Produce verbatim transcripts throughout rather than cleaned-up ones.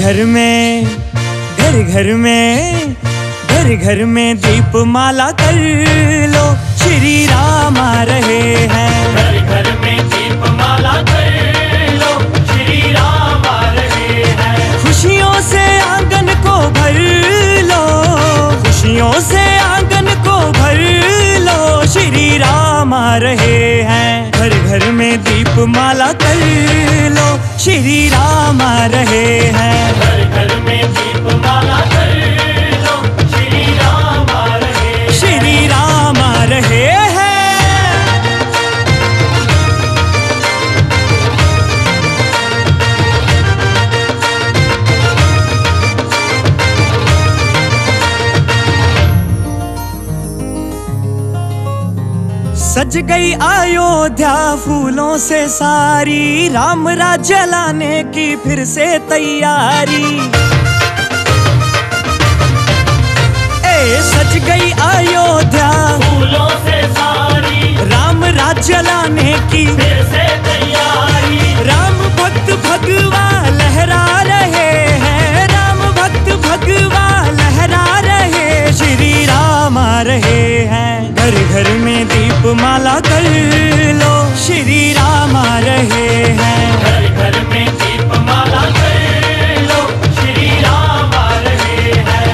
घर में घर घर में घर घर में दीप माला कर लो, श्री राम आ रहे हैं। घर घर में दीप माला कर लो, श्री राम आ रहे हैं। खुशियों से आंगन को भर लो, खुशियों से आंगन को भर लो, श्री राम आ रहे हैं। घर घर में दीप माला कर लो, श्री राम आ रहे हैं। घर घर में दीप माला कर लो, श्री राम आ रहे हैं। श्री राम आ रहे हैं। सज गई अयोध्या फूलों से सारी, राम राज्य लाने की फिर से तैयारी। ए सज गई अयोध्या फूलों से सारी, राम राज्य लाने की फिर से तैयारी। राम भक्त भगवा लहरा रहे हैं, राम भक्त भगवा लहरा रहे, श्री राम आ रहे हैं। घर घर में दीप माला कर लो, श्री राम आ रहे हैं। घर घर में दीप माला कर लो, श्री राम आ रहे हैं।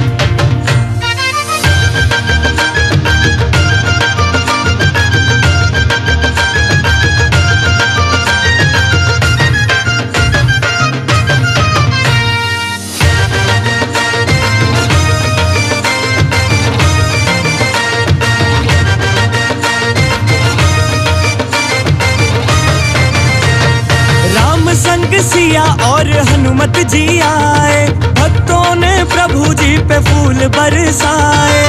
संग सिया और हनुमत जी आए, भक्तों ने प्रभु जी पे फूल बरसाए।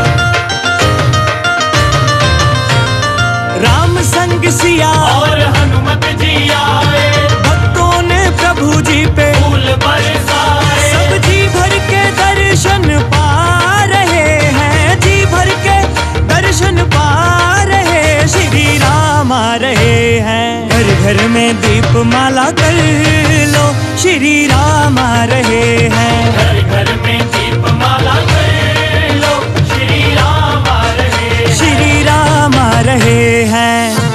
राम संग सिया और हनुमत जी आए, भक्तों ने प्रभु जी पे फूल बरसाए। सब जी भर के दर्शन पा रहे हैं, जी भर के दर्शन पा रहे, श्री राम आ रहे हैं। घर घर में दीप माला कर लो, श्री राम आ रहे हैं। घर घर में दीप माला कर लो, श्री राम आ रहे हैं। श्री राम आ रहे हैं।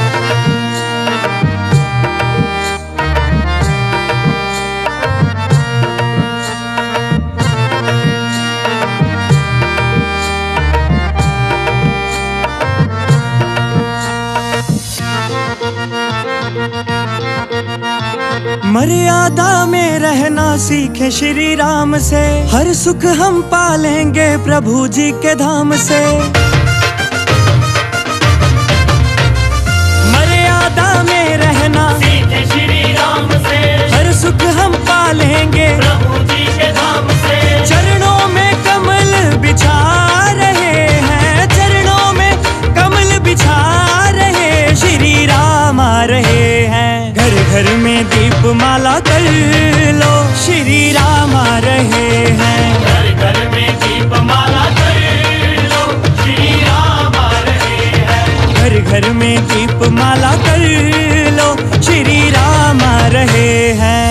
मर्यादा में रहना सीखे श्री राम से, हर सुख हम पालेंगे प्रभु जी के धाम से। मर्यादा में रहना सीखे श्री राम से, हर सुख हम पालेंगे प्रभु जी के धाम से। चरणों में कमल बिछा रहे हैं, चरणों में कमल बिछा रहे, श्री राम आ रहे हैं। घर घर में दीप माला कर लो, श्री राम आ रहे हैं। घर घर में दीप माला कर लो, श्री राम आ रहे हैं। घर घर में दीप माला कर लो, श्री राम आ रहे हैं।